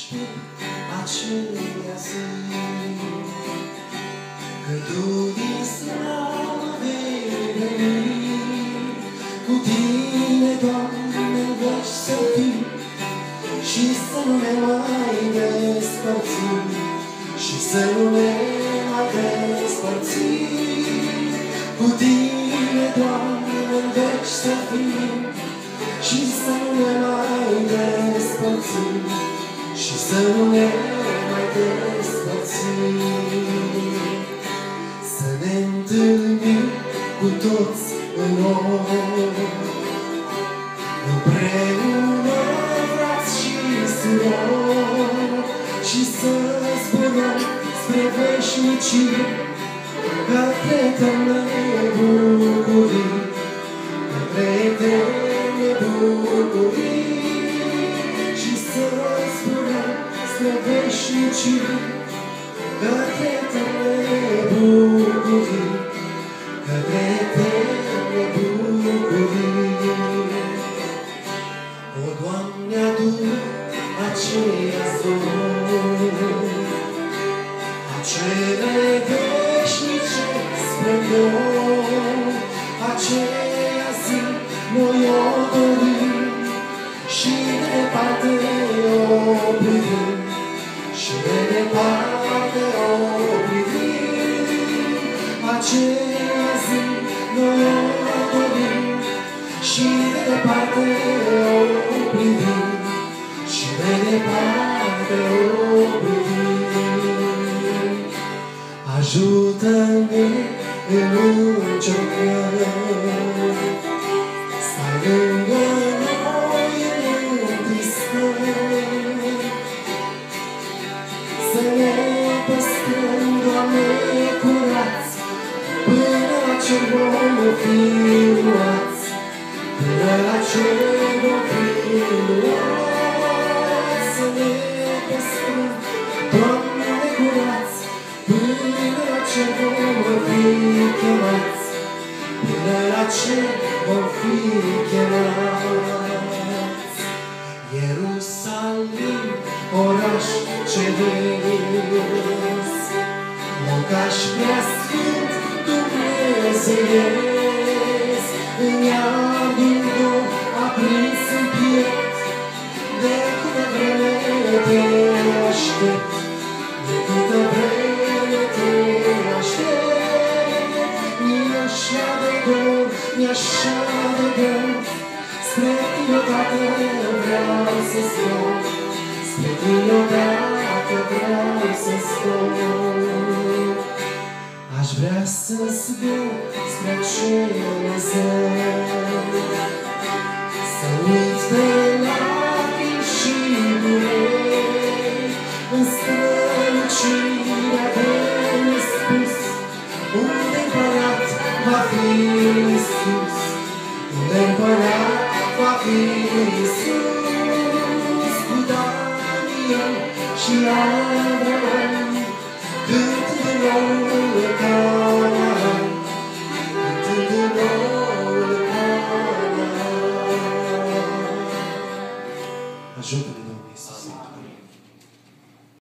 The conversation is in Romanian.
pe aceea zi, că Tu din slavă vei veni, cu Tine, Doamne, în veci să fii, și să nu ne mai despărțim, și să nu ne mai despărțim. Cu Tine, Doamne, în veci să fii, și să nu ne mai despărțim, și să nu ne mai despărțim. Să ne întâlnim cu toți în noi, împreună, frați și surori, și să zburăm spre veșnicie, către eterne bucurii, către eterne bucurii, și să zburăm spre veșnicie, către eterne bucurii, către eterne bucurii. O, Doamne, adu aceea zori, acele veșnice spre noi, aceea zi noi o dorim, și de departe o privim, și de departe o privim. Aceea zi noi o dorim, și de departe o privim, și de departe o privim. Ajută-ne în încercări, stai lângă noi în întristări, să ne păstrăm, Doamne, curați, până la ce vom fi luați, până la ce vom fi luați. Să ne păstrăm, Doamne, curați, până la ce vom fi chemați, până la ce vom fi chemați. Ierusalim, oraș ceresc, locaș preasfânt dumnezeiesc, în iadul tău aprins în piept, de câtă vreme te aștept, de câtă vreme te aștept. Mi-e așa de dor, mi-e așa de dor, spre Tine odată vreau să stau, spre Tine odată vreau să stau. Aș vrea să zbor spre acele zări, să uit de